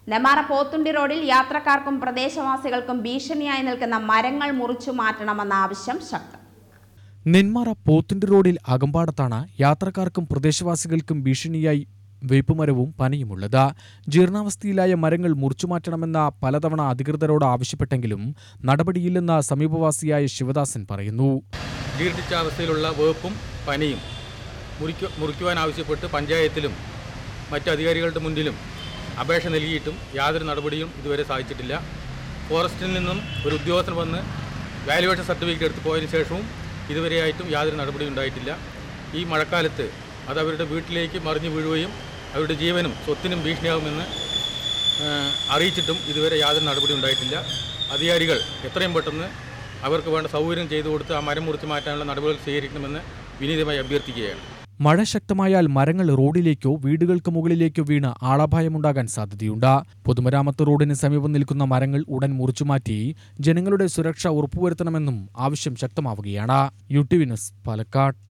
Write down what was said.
നെന്മാറ പോത്തുണ്ടി റോഡിൽ യാത്രക്കാർക്കും പ്രദേശവാസികൾക്കും ഭീഷണിയായി നിൽക്കുന്ന മരങ്ങൾ മുറിച്ചു മാറ്റണമെന്ന ആവശ്യം ശക്തം. നെന്മാറ പോത്തുണ്ടി റോഡിൽ അകമ്പാടത്താണ് യാത്രക്കാർക്കും പ്രദേശവാസികൾക്കും ഭീഷണിയായി വേപ്പുമരവും പനയുമുള്ളത്. ജീർണാവസ്ഥയിലായ മരങ്ങൾ മുറിച്ചുമാറ്റണമെന്ന പലതവണ അധികൃതരോട് ആവശ്യപ്പെട്ടെങ്കിലും നടപടിയില്ലെന്ന് സമീപവാസിയായ ശിവദാസൻ പറയുന്നു. ജീർണിച്ച അവസ്ഥയിലുള്ള വേപ്പും പനയും മുറിക്കുവാൻ ആവശ്യപ്പെട്ട് പഞ്ചായത്തിലും മറ്റ് അധികാരികളുടെ മുന്നിലും അപേക്ഷ നൽകിയിട്ടും യാതൊരു നടപടിയും ഇതുവരെ സാധിച്ചിട്ടില്ല. ഫോറസ്റ്റിൽ നിന്നും ഒരു ഉദ്യോഗസ്ഥൻ വന്ന് വാല്യുവേഷൻ സർട്ടിഫിക്കറ്റ് എടുത്ത് പോയതിനു ശേഷവും ഇതുവരെയായിട്ടും യാതൊരു നടപടിയും ഉണ്ടായിട്ടില്ല. ഈ മഴക്കാലത്ത് അത് അവരുടെ വീട്ടിലേക്ക് മറിഞ്ഞു വീഴുകയും അവരുടെ ജീവനും സ്വത്തിനും ഭീഷണിയാകുമെന്ന് അറിയിച്ചിട്ടും ഇതുവരെ യാതൊരു നടപടി ഉണ്ടായിട്ടില്ല. അധികാരികൾ എത്രയും പെട്ടെന്ന് അവർക്ക് വേണ്ട സൗകര്യം ചെയ്തു കൊടുത്ത് ആ മരം മുറിച്ച് മാറ്റാനുള്ള നടപടികൾ സ്വീകരിക്കണമെന്ന് വിനീതമായി അഭ്യർത്ഥിക്കുകയാണ്. മഴ ശക്തമായാൽ മരങ്ങൾ റോഡിലേക്കോ വീടുകൾക്ക് മുകളിലേക്കോ വീണ് ആളപായമുണ്ടാകാൻ സാധ്യതയുണ്ട്. പൊതുമരാമത്ത് റോഡിന് സമീപം നിൽക്കുന്ന മരങ്ങൾ ഉടൻ മുറിച്ചുമാറ്റി ജനങ്ങളുടെ സുരക്ഷ ഉറപ്പുവരുത്തണമെന്നും ആവശ്യം ശക്തമാവുകയാണ്. UTV news, Palakkad.